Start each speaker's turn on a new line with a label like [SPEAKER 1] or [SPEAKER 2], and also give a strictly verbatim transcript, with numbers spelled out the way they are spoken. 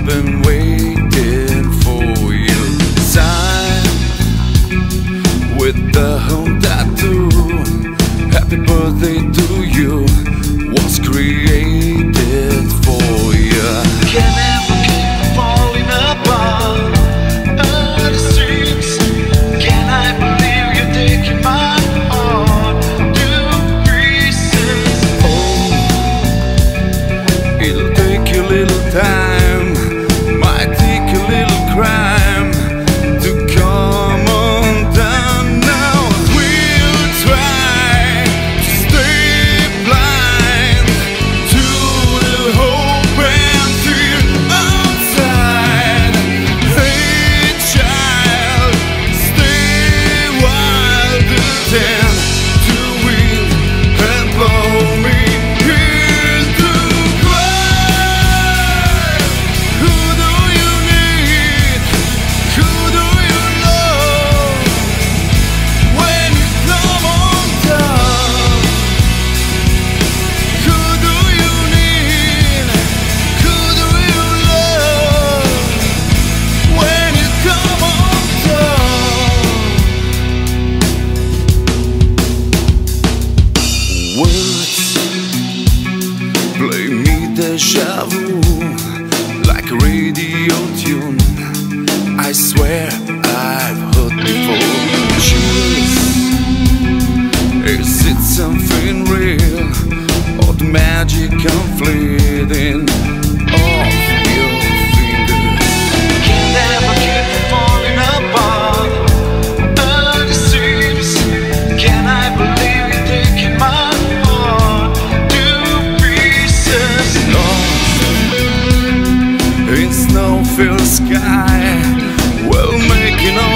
[SPEAKER 1] I've been waiting for you. Sign with the home tattoo. Happy birthday to you. Was created for you.
[SPEAKER 2] Can never keep falling apart. Early streets. Can I believe you're taking my heart to pieces?
[SPEAKER 1] Oh, it'll take you a little time. Might take a little crime to come undone. Now we'll try to stay blind to the hope and fear outside. Hey child, stay wild, attend to wind and blow me into cry. Who do you need? Who do you love? When you come undone, who do you need? Who do you love? When you come undone. Words play me deja vu like a radio tune. I swear I've heard before. Choose, is it something real or the magic I'm fleeting off your fingers?
[SPEAKER 2] Can never keep falling apart. Early streets. Can I believe you're taking my heart to pieces?
[SPEAKER 1] Lost in snow-filled sky, well making all